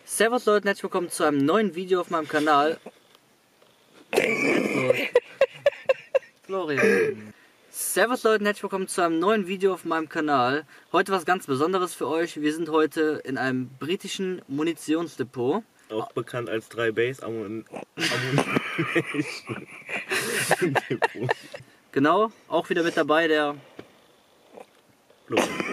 Servus Leute, herzlich willkommen zu einem neuen Video auf meinem Kanal. Florian. Servus Leute, herzlich willkommen zu einem neuen Video auf meinem Kanal. Heute was ganz Besonderes für euch. Wir sind heute in einem britischen Munitionsdepot. Auch bekannt als 3 Base Ammunition. Genau, auch wieder mit dabei der Florian.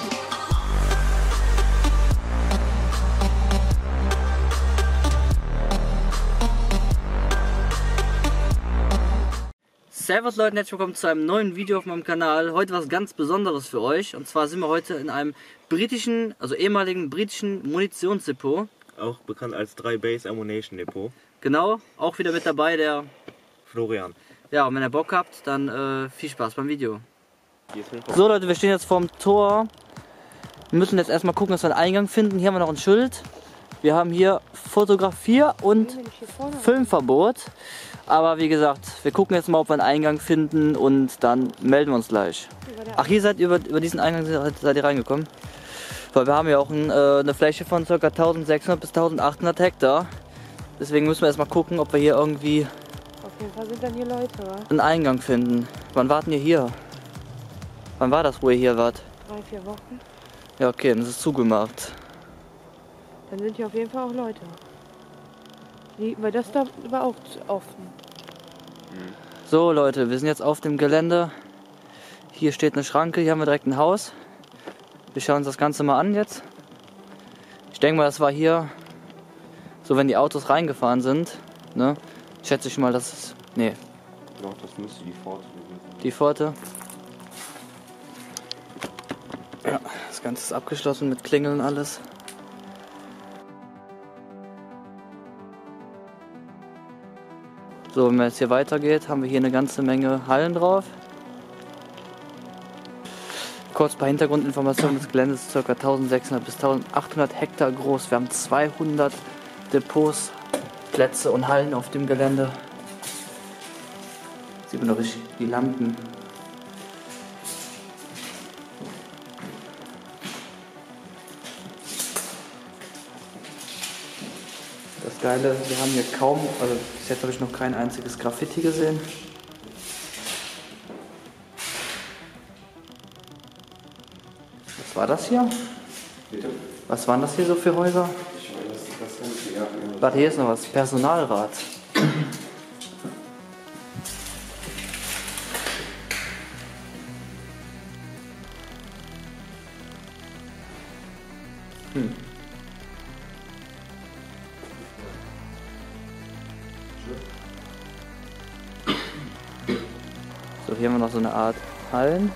Servus Leute, herzlich willkommen zu einem neuen Video auf meinem Kanal. Heute was ganz Besonderes für euch. Und zwar sind wir heute in einem britischen, also ehemaligen britischen Munitionsdepot. Auch bekannt als 3 Base Ammunition Depot. Genau, auch wieder mit dabei der Florian. Ja, und wenn ihr Bock habt, dann viel Spaß beim Video. So Leute, wir stehen jetzt vorm Tor. Wir müssen jetzt erstmal gucken, dass wir einen Eingang finden. Hier haben wir noch ein Schild. Wir haben hier Fotografier- und Filmverbot. Aber wie gesagt, wir gucken jetzt mal, ob wir einen Eingang finden und dann melden wir uns gleich. Ach, hier seid ihr über diesen Eingang seid ihr reingekommen? Weil wir haben ja auch eine Fläche von ca. 1600 bis 1800 Hektar. Deswegen müssen wir erstmal gucken, ob wir hier irgendwie Auf jeden Fall sind dann hier Leute, wa? einen Eingang finden. Wann warten ihr hier? Wann war das, wo ihr hier wart? 3-4 Wochen. Ja, okay, dann ist es zugemacht. Dann sind hier auf jeden Fall auch Leute. Weil das da war auch offen. So Leute, wir sind jetzt auf dem Gelände. Hier steht eine Schranke, hier haben wir direkt ein Haus. Wir schauen uns das Ganze mal an jetzt. Ich denke mal, das war hier, so wenn die Autos reingefahren sind, ne? Schätze ich mal, dass es, nee. Doch, das müsste die Pforte gewesen sein. Die Pforte. Ja, das Ganze ist abgeschlossen mit Klingeln und alles. So, wenn man jetzt hier weitergeht, haben wir hier eine ganze Menge Hallen drauf. Kurz ein paar Hintergrundinformationen. Das Gelände ist ca. 1600 bis 1800 Hektar groß. Wir haben 200 Depots, Plätze und Hallen auf dem Gelände. Sieht man noch richtig die Lampen. Das Geile, wir haben hier kaum, also bis jetzt habe ich noch kein einziges Graffiti gesehen. Was war das hier? Bitte? Was waren das hier so für Häuser? Ich weiß nicht, ja. Warte, hier ist noch was. Personalrat. So, hier haben wir noch so eine Art Hallen.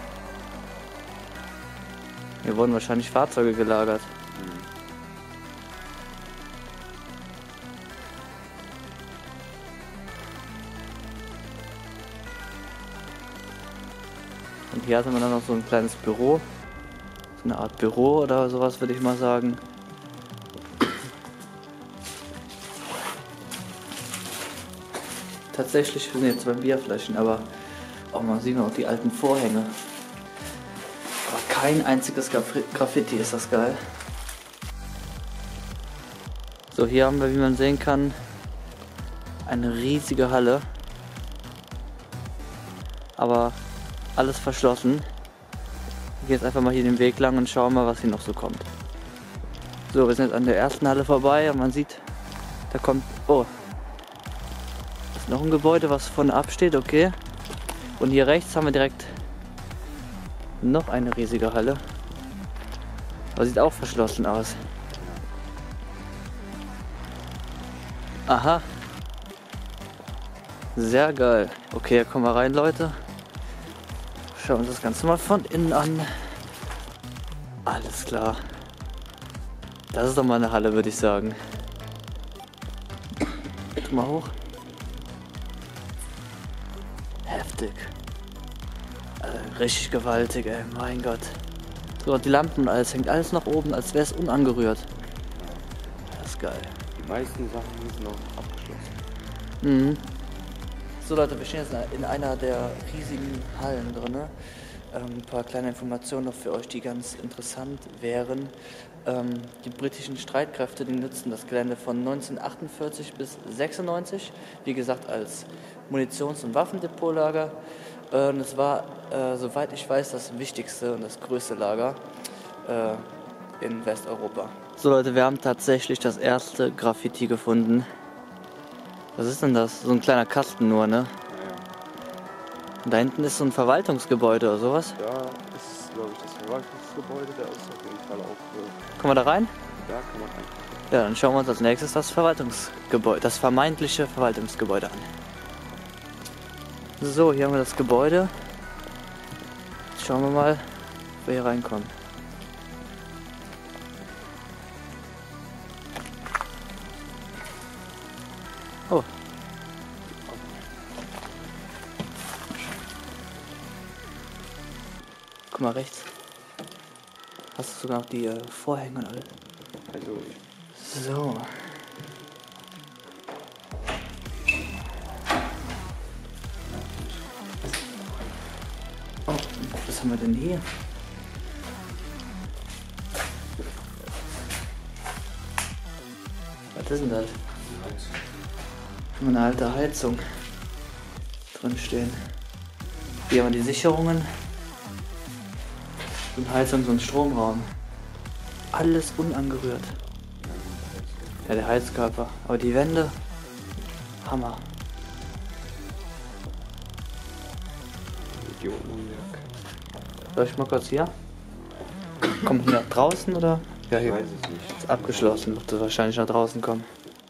Hier wurden wahrscheinlich Fahrzeuge gelagert. Und hier hatten wir dann noch so ein kleines Büro. So eine Art Büro oder sowas, würde ich mal sagen. Tatsächlich sind jetzt 2 Bierflaschen, aber auch man sieht noch die alten Vorhänge. Aber kein einziges Graffiti, ist das geil. So, hier haben wir, wie man sehen kann, eine riesige Halle. Aber alles verschlossen. Ich gehe jetzt einfach mal hier den Weg lang und schauen mal, was hier noch so kommt. So, wir sind jetzt an der ersten Halle vorbei und man sieht, da kommt, oh, das ist noch ein Gebäude, was vorne absteht, okay. Und hier rechts haben wir direkt noch eine riesige Halle. Aber sieht auch verschlossen aus. Aha. Sehr geil. Okay, kommen wir rein, Leute. Schauen wir uns das Ganze mal von innen an. Alles klar. Das ist doch mal eine Halle, würde ich sagen. Guck mal hoch. Heftig. Also richtig gewaltig, ey. Mein Gott. So, die Lampen und alles hängt alles nach oben, als wäre es unangerührt. Das ist geil. Die meisten Sachen sind noch abgeschlossen. Mhm. So Leute, wir stehen jetzt in einer der riesigen Hallen drin. Ein paar kleine Informationen noch für euch, die ganz interessant wären. Die britischen Streitkräfte, die nutzten das Gelände von 1948 bis 1996, wie gesagt, als Munitions- und Waffendepotlager. Und es war, soweit ich weiß, das wichtigste und das größte Lager in Westeuropa. So Leute, wir haben tatsächlich das erste Graffiti gefunden. Was ist denn das? So ein kleiner Kasten nur, ne? Ja. Und da hinten ist so ein Verwaltungsgebäude oder sowas. Da ist, glaube ich, das Verwaltungsgebäude. Da ist auf jeden Fall auch. Kommen wir da rein? Da kann man rein. Ja, dann schauen wir uns als nächstes das Verwaltungsgebäude, das vermeintliche Verwaltungsgebäude an. So, hier haben wir das Gebäude. Jetzt schauen wir mal, ob wir hier reinkommen. Oh. Guck mal rechts. Hast du sogar noch die Vorhänge und alles? Also, So. Oh, was haben wir denn hier? Was ist denn das? Eine alte Heizung drin stehen. Hier haben wir die Sicherungen. So eine Heizung, so ein Stromraum. Alles unangerührt. Ja, der Heizkörper. Aber die Wände, Hammer. Idiotenwerk. Soll ich mal kurz hier? Kommt hier nach draußen oder? Ja, Ich hier weiß es nicht. ist abgeschlossen. Wird wahrscheinlich nach draußen kommen.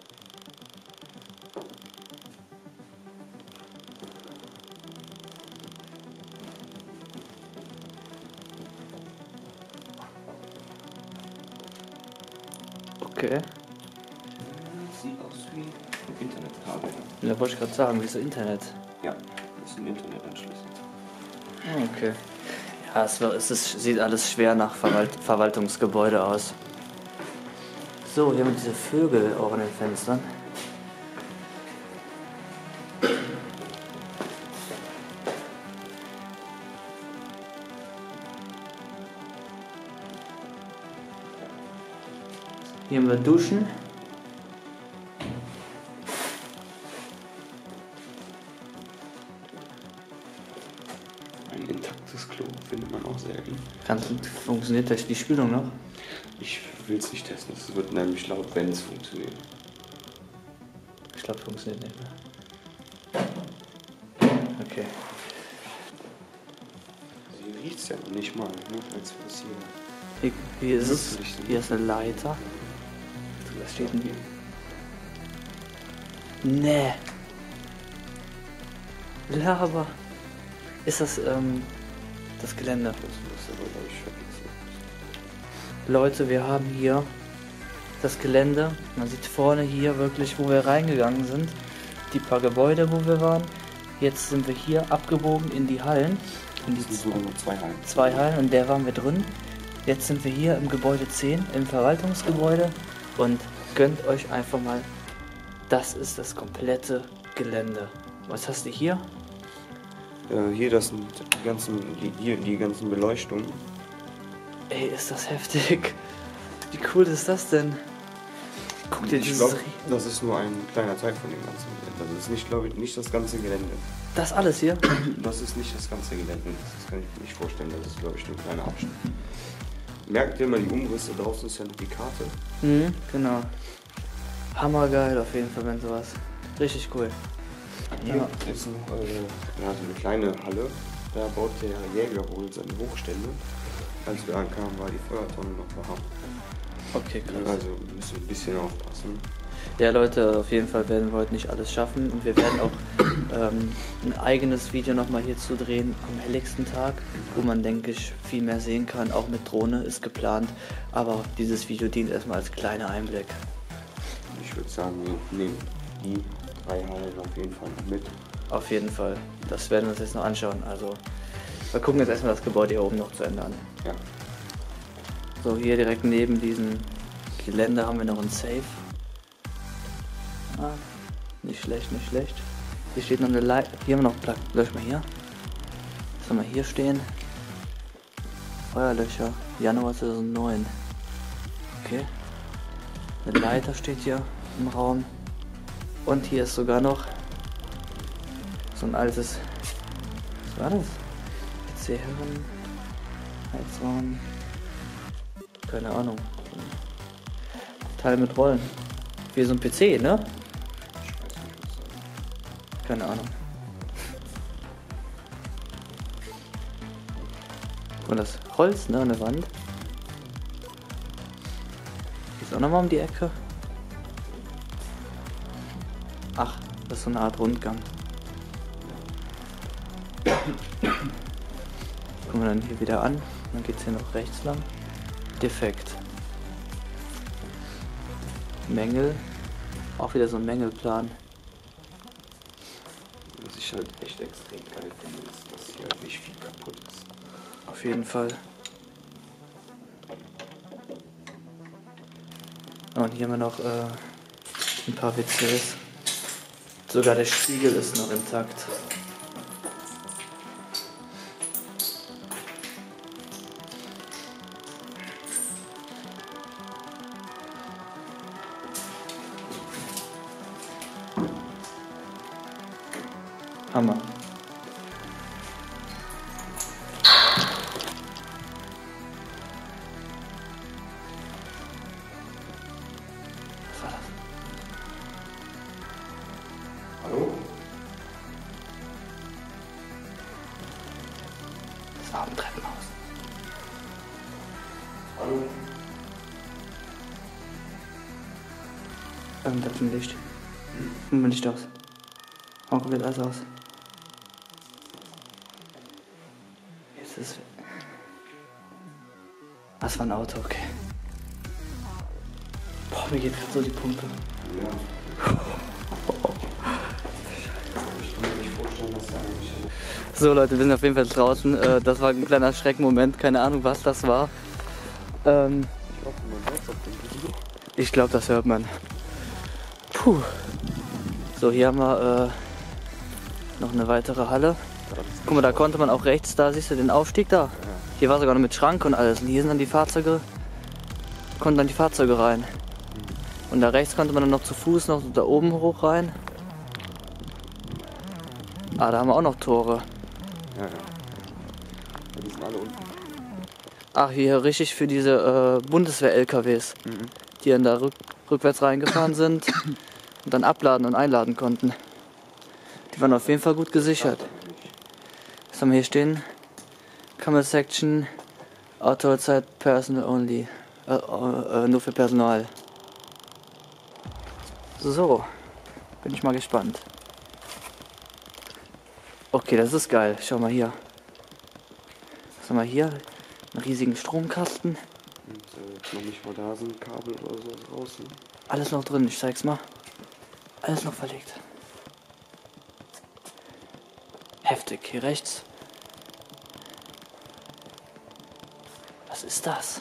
Okay. Sieht aus wie ein Internetkabel. Da wollte ich gerade sagen, wie ist das Internet? Ja, das ist ein Internetanschluss. Okay. Ja, sieht alles schwer nach Verwaltungsgebäude aus. So, hier haben wir diese Vögel auch an den Fenstern. Hier haben wir Duschen. Ein intaktes Klo findet man auch selten. Funktioniert die Spülung noch? Ich will es nicht testen. Es wird nämlich laut, wenn es funktioniert. Ich glaube, funktioniert nicht mehr. Okay. Sie riecht es ja noch nicht mal, ne? Als wir es hier. Hier ist es. Hier ist eine Leiter. Was steht denn hier? Nee. Lava. Ist das das Gelände? Das muss aber, glaube ich, vergessen. Leute, wir haben hier das Gelände. Man sieht vorne hier wirklich, wo wir reingegangen sind. Die paar Gebäude, wo wir waren. Jetzt sind wir hier abgebogen in die Hallen. In die Es sind sogar nur 2 Hallen. 2 Hallen, und der waren wir drin. Jetzt sind wir hier im Gebäude 10, im Verwaltungsgebäude, und gönnt euch einfach mal, das ist das komplette Gelände. Was hast du hier? Hier, das sind die ganzen Beleuchtungen. Ey, ist das heftig. Wie cool ist das denn? Guck dir Ich dieses... glaube, das ist nur ein kleiner Teil von dem ganzen Gelände. Das ist nicht, glaube ich, nicht das ganze Gelände. Das alles hier? Das ist nicht das ganze Gelände. Das kann ich mir nicht vorstellen. Das ist, glaube ich, nur ein kleiner Abschnitt. Merkt ihr mal die Umrisse? Draußen ist ja noch die Karte. Mhm, genau. Hammergeil auf jeden Fall, wenn sowas. Richtig cool. Hier Ja. ist noch so eine kleine Halle. Da baut der Jäger wohl seine Hochstände. Als wir ankamen, war die Feuertonne noch warm. Okay, krass. Also müssen wir ein bisschen aufpassen. Ja Leute, auf jeden Fall werden wir heute nicht alles schaffen, und wir werden auch ein eigenes Video nochmal hierzu drehen am helligsten Tag, wo man, denke ich, viel mehr sehen kann. Auch mit Drohne ist geplant, aber dieses Video dient erstmal als kleiner Einblick. Ich würde sagen, wir nehmen die 3 Hallen auf jeden Fall noch mit. Auf jeden Fall, das werden wir uns jetzt noch anschauen. Also wir gucken jetzt erstmal das Gebäude hier oben noch zu Ende an. Ja. So, hier direkt neben diesem Gelände haben wir noch ein Safe. Ah, nicht schlecht, nicht schlecht. Hier steht noch eine Leiter. Hier haben wir noch Lösch mal hier. Was haben wir hier stehen? Feuerlöcher. Januar 2009. Okay. Eine Leiter steht hier im Raum. Und hier ist sogar noch so ein altes... Was war das? PC-Herren, Heizraum... Keine Ahnung. Teil mit Rollen. Wie so ein PC, ne? Keine Ahnung. Und das Holz, ne, an der Wand. Hier ist auch nochmal um die Ecke. Ach, das ist so eine Art Rundgang. Kommen wir dann hier wieder an. Dann geht es hier noch rechts lang. Defekt. Mängel. Auch wieder so ein Mängelplan. Was ich halt echt extrem geil finde, ist, dass hier halt nicht viel kaputt ist. Auf jeden Fall. Und hier haben wir noch ein paar WCs. Sogar der Spiegel ist noch intakt. Hammer. Was war das? Hallo? Das war am Treppenhaus. Hallo? Da ist ein Licht. Nimm mal Licht aus. Mach komplett alles aus. Jetzt ist... Das war ein Auto, okay. Boah, mir geht gerade so die Pumpe. Ja. Ich kann mir nicht vorstellen, dass er eigentlich... So Leute, wir sind auf jeden Fall draußen. Das war ein kleiner Schreckmoment. Keine Ahnung, was das war. Ich glaube, das hört man. Puh. So, hier haben wir noch eine weitere Halle. Guck mal, da konnte man auch rechts, da siehst du den Aufstieg da. Hier war sogar noch mit Schrank und alles. Und hier sind dann die Fahrzeuge, konnten dann die Fahrzeuge rein. Und da rechts konnte man dann noch zu Fuß noch da oben hoch rein. Ah, da haben wir auch noch Tore. Ja. Die sind alle unten. Ach, hier richtig für diese Bundeswehr-LKWs, die dann da rückwärts reingefahren sind und dann abladen und einladen konnten. Die waren auf jeden Fall gut gesichert. Was haben wir hier stehen? Camera Section, Autozeit Personal Only. Nur für Personal. So, bin ich mal gespannt. Okay, das ist geil. Schau mal hier. Was haben wir hier? Einen riesigen Stromkasten. Und noch nicht mal da sind Kabel oder so draußen. Alles noch drin, ich zeig's mal. Alles noch verlegt. Heftig, hier rechts. Was ist das?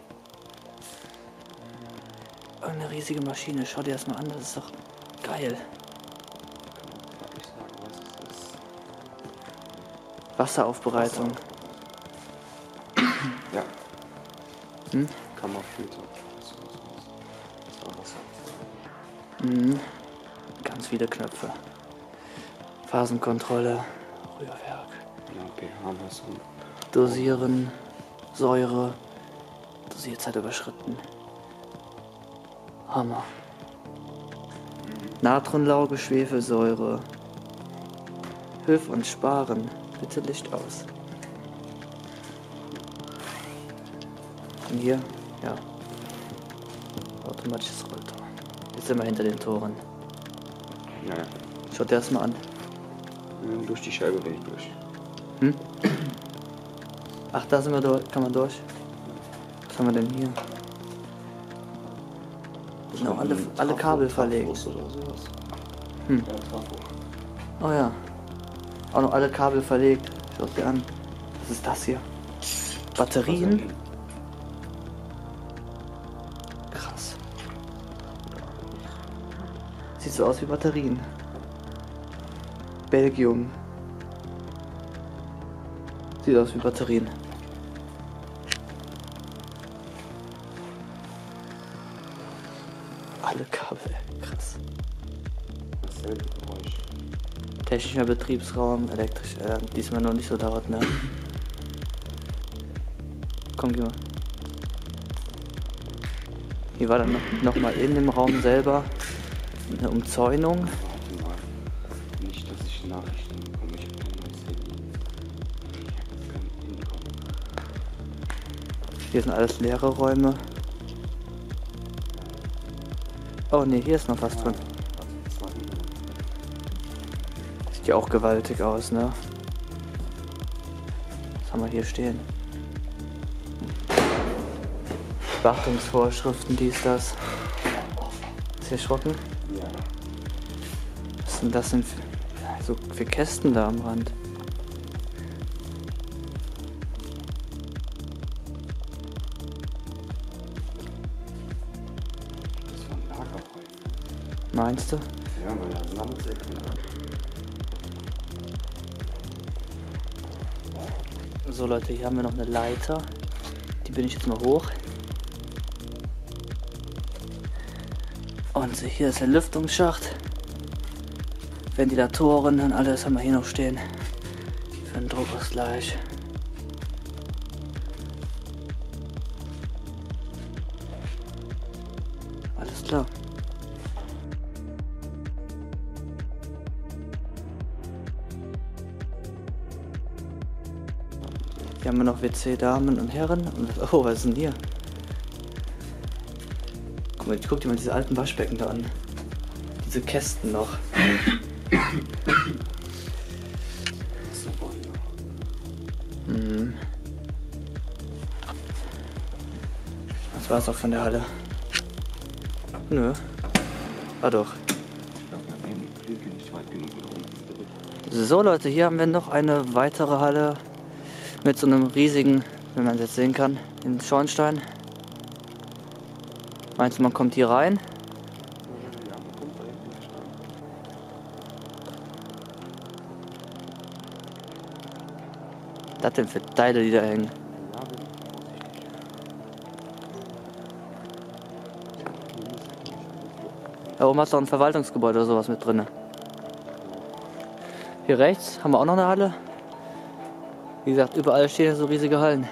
Irgendeine riesige Maschine, schau dir das mal an, das ist doch geil. Kann ich sagen, was es ist. Wasseraufbereitung. Ja. Hm? Kammerfilter. Das war Wasser. Mhm. Ganz viele Knöpfe. Phasenkontrolle, Rührwerk. Ja, pH-Messung. Dosieren, Säure, Dosierzeit überschritten. Hammer. Natronlauge, Schwefelsäure. Hilf uns sparen. Bitte Licht aus. Und hier, ja. Automatisches Rolltor. Jetzt sind wir hinter den Toren. Ja. Schaut dir das mal an. Durch die Scheibe bin ich durch. Hm? Ach, da sind wir durch. Kann man durch? Was haben wir denn hier? Genau, alle Kabel verlegt. Oder sowas. Hm. Ja, Trafo. Oh ja. Auch noch alle Kabel verlegt. Schau dir an. Was ist das hier? Batterien? Krass. Sieht so aus wie Batterien. Belgium. Sieht aus wie Batterien. Kabel, krass. Dasselbe Geräusch. Technischer Betriebsraum, elektrisch, diesmal noch nicht so laut, ne? Komm, geh mal. Hier war dann noch mal in dem Raum selber eine Umzäunung. Warte mal. Nicht, dass ich Nachrichten bekomme. Ich habe kein neues Handy. Ich habe kein Income. Hier sind alles leere Räume. Oh ne, hier ist noch was drin. Sieht ja auch gewaltig aus, ne? Was haben wir hier stehen? Wartungsvorschriften, dies, das. Ist hier erschrocken? Ja. Was sind das denn so für Kästen da am Rand? Das waren Lagerräume. Meinst du? Ja, weil da Sandsäcke. So Leute, hier haben wir noch eine Leiter. Die bin ich jetzt mal hoch. Und hier ist der Lüftungsschacht. Ventilatoren und alles haben wir hier noch stehen. Für den Druckausgleich. Alles klar. Hier haben wir noch WC Damen und Herren. Und, oh, was ist denn hier? Guck mal, guck dir mal diese alten Waschbecken da an. Diese Kästen noch. Super, ja. Mhm. Das war's auch von der Halle. Nö. Ah doch. So Leute, hier haben wir noch eine weitere Halle mit so einem riesigen, wenn man es jetzt sehen kann, den Schornstein. Meinst du, man kommt hier rein? Ja, man kommt da hinten nicht rein. Was das denn für Teile, die da hängen? Ja, bin vorsichtig. Da oben hast du auch ein Verwaltungsgebäude oder sowas mit drin. Hier rechts haben wir auch noch eine Halle. Wie gesagt, überall stehen ja so riesige Hallen.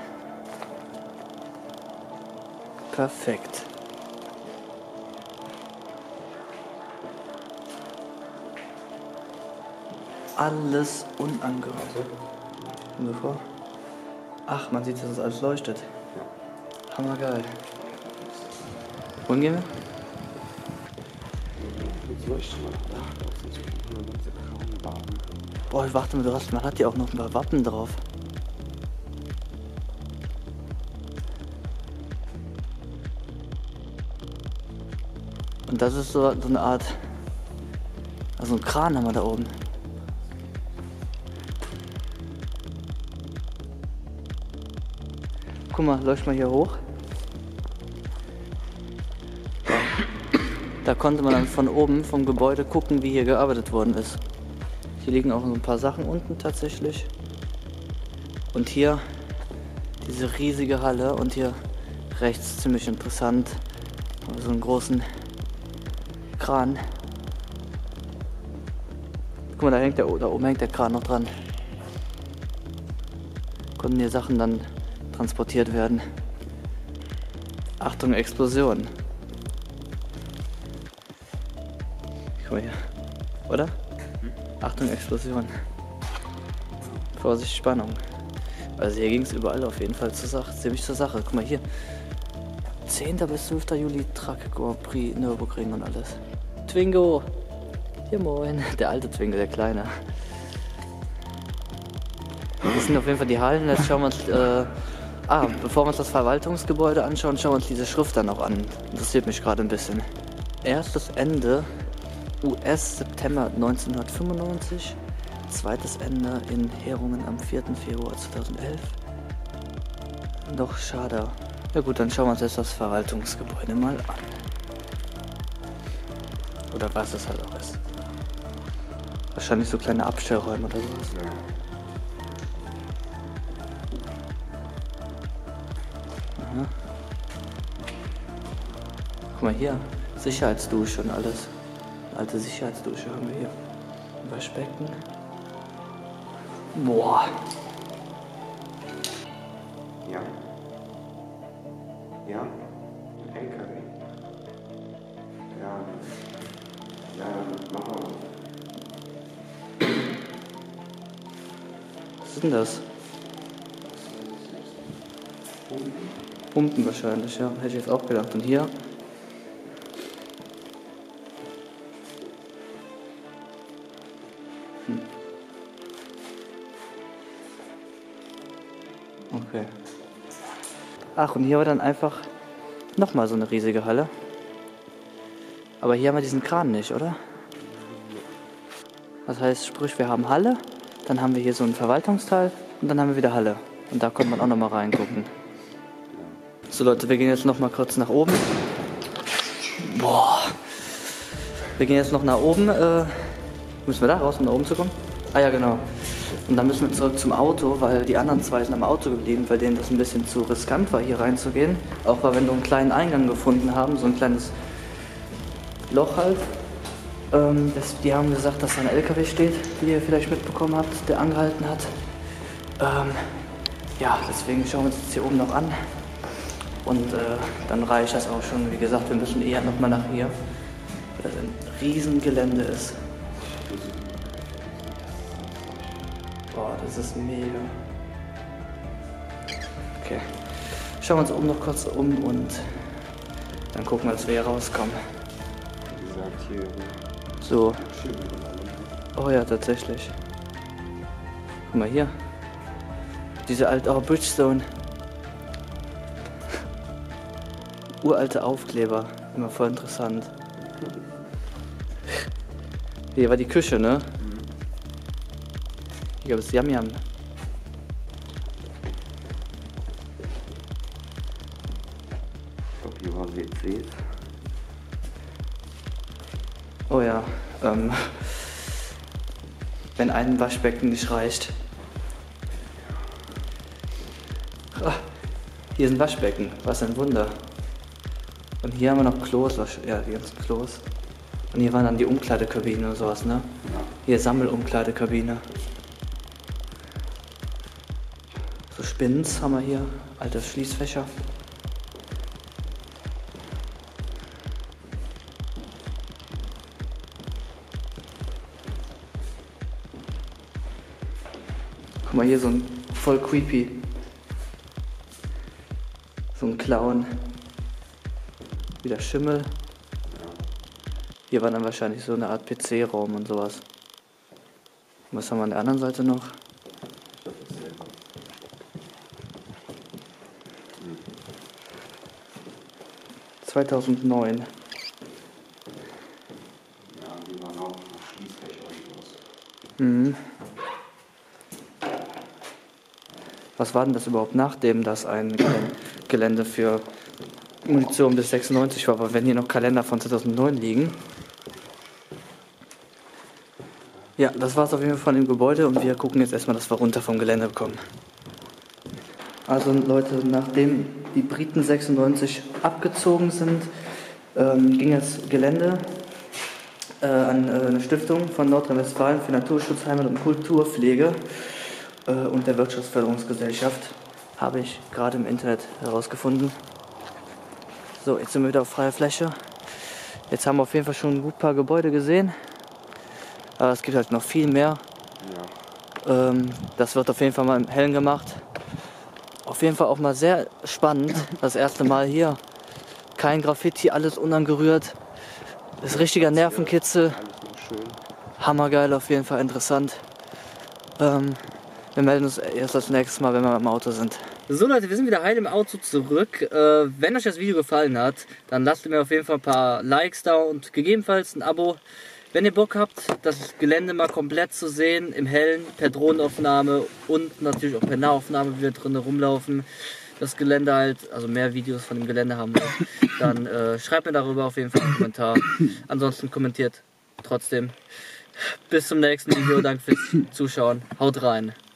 Perfekt. Alles unangerührt. Ungefähr. Ach, man sieht, dass das alles leuchtet. Hammergeil. Wohin gehen wir? Jetzt leuchten wir nach da draußen zu gucken und diese grauen Waben. Boah, warte mal, man hat hier auch noch ein paar Wappen drauf. Und das ist so eine Art, also ein Kran haben wir da oben. Guck mal, leucht mal hier hoch. Da konnte man dann von oben vom Gebäude gucken, wie hier gearbeitet worden ist. Hier liegen auch so ein paar Sachen unten tatsächlich. Und hier diese riesige Halle und hier rechts ziemlich interessant. So einen großen Kran. Guck mal, da oben hängt der Kran noch dran. Konnten hier Sachen dann transportiert werden. Achtung, Explosion. Guck mal hier. Oder? Achtung, Explosion. Vorsicht, Spannung. Also hier ging es überall auf jeden Fall ziemlich zur Sache. Guck mal hier. 10. bis 12. Juli Truck Grand Prix Nürburgring und alles. Twingo! Hier moin. Der alte Twingo, der kleine. Das sind auf jeden Fall die Hallen. Jetzt schauen wir uns... bevor wir uns das Verwaltungsgebäude anschauen, schauen wir uns diese Schrift dann noch an. Interessiert mich gerade ein bisschen. Erstes Ende US September 1995. Zweites Ende in Herungen am 4. Februar 2011. Doch schade. Ja gut, dann schauen wir uns jetzt das Verwaltungsgebäude mal an. Oder was es halt auch ist. Wahrscheinlich so kleine Abstellräume oder sowas. Ja. Aha. Guck mal hier. Sicherheitsdusche und alles. Eine alte Sicherheitsdusche haben wir hier. Ein Waschbecken. Boah. Ja. Ja. Ein LKW. Ja. Ja, machen wir. Was ist denn das? Pumpen wahrscheinlich, ja. Hätte ich jetzt auch gedacht. Und hier? Okay. Ach, und hier war dann einfach nochmal so eine riesige Halle. Aber hier haben wir diesen Kran nicht, oder? Das heißt, sprich, wir haben Halle, dann haben wir hier so einen Verwaltungsteil und dann haben wir wieder Halle. Und da konnte man auch nochmal reingucken. So Leute, wir gehen jetzt nochmal kurz nach oben. Boah. Wir gehen jetzt noch nach oben. Müssen wir da raus, um nach oben zu kommen? Ah ja, genau. Und dann müssen wir zurück zum Auto, weil die anderen zwei sind am Auto geblieben, weil denen das ein bisschen zu riskant war, hier reinzugehen. Auch weil wir nur einen kleinen Eingang gefunden haben, so ein kleines Loch halt. Die haben gesagt, dass da ein LKW steht, wie ihr vielleicht mitbekommen habt, der angehalten hat. Ja, deswegen schauen wir uns jetzt hier oben noch an. Und dann reicht das auch schon. Wie gesagt, wir müssen eher nochmal nach hier, weil das ein Riesengelände ist. Boah, das ist mega. Okay. Schauen wir uns oben noch kurz um und dann gucken wir, dass wir hier rauskommen. Wie gesagt, hier. So. Oh ja, tatsächlich. Guck mal hier. Diese alte, oh, Bridgestone. Uralte Aufkleber. Immer voll interessant. Hier war die Küche, ne? Hier gab es Yam Yam. Ich glaube, hier waren WCs. Oh ja, wenn ein Waschbecken nicht reicht. Ah, hier ist ein Waschbecken, was ein Wunder. Und hier haben wir noch Klos, ja, die ganzen Klos. Und hier waren dann die Umkleidekabinen und sowas, ne? Hier Sammelumkleidekabine. So Spins haben wir hier, alte Schließfächer. Guck mal, hier so ein voll creepy. So ein Clown. Wieder Schimmel. Hier war dann wahrscheinlich so eine Art PC-Raum und sowas. Was haben wir an der anderen Seite noch? 2009. Ja, die waren auch Schließfächer und sowas. Mhm. Was war denn das überhaupt, nachdem das ein Gelände für Munition bis 96 war? Aber wenn hier noch Kalender von 2009 liegen. Ja, das war es auf jeden Fall von dem Gebäude und wir gucken jetzt erstmal, dass wir runter vom Gelände kommen. Also Leute, nachdem die Briten 96 abgezogen sind, ging das Gelände an eine Stiftung von Nordrhein-Westfalen für Naturschutz, Heimat und Kulturpflege und der Wirtschaftsförderungsgesellschaft, habe ich gerade im Internet herausgefunden. So, jetzt sind wir wieder auf freier Fläche. Jetzt haben wir auf jeden Fall schon ein gut paar Gebäude gesehen. Aber es gibt halt noch viel mehr. Ja. Das wird auf jeden Fall mal im Hellen gemacht. Auf jeden Fall auch mal sehr spannend. Das erste Mal hier. Kein Graffiti, alles unangerührt. Das ist richtiger Nervenkitzel. Alles noch schön. Hammergeil, auf jeden Fall interessant. Wir melden uns erst das nächste Mal, wenn wir im Auto sind. So Leute, wir sind wieder heil im Auto zurück. Wenn euch das Video gefallen hat, dann lasst mir auf jeden Fall ein paar Likes da und gegebenenfalls ein Abo. Wenn ihr Bock habt, das Gelände mal komplett zu sehen, im Hellen, per Drohnenaufnahme und natürlich auch per Nahaufnahme, wie wir drinnen rumlaufen, das Gelände halt, also mehr Videos von dem Gelände haben wir, dann schreibt mir darüber auf jeden Fall einen Kommentar. Ansonsten kommentiert trotzdem. Bis zum nächsten Video, danke fürs Zuschauen, haut rein.